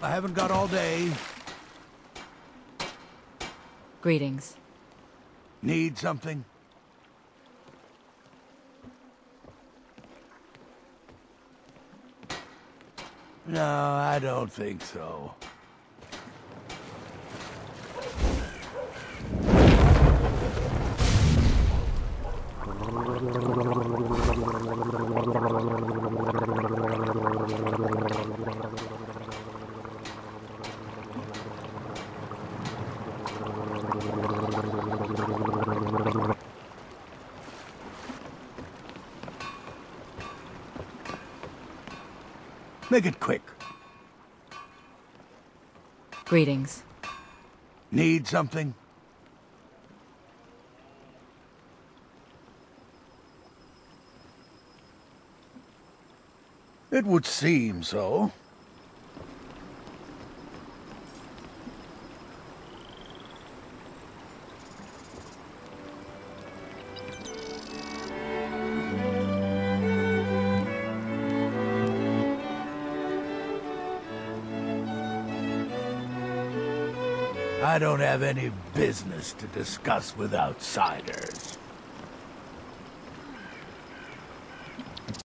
I haven't got all day. Greetings. Need something? No, I don't think so. Make it quick. Greetings. Need something? It would seem so. I don't have any business to discuss with outsiders.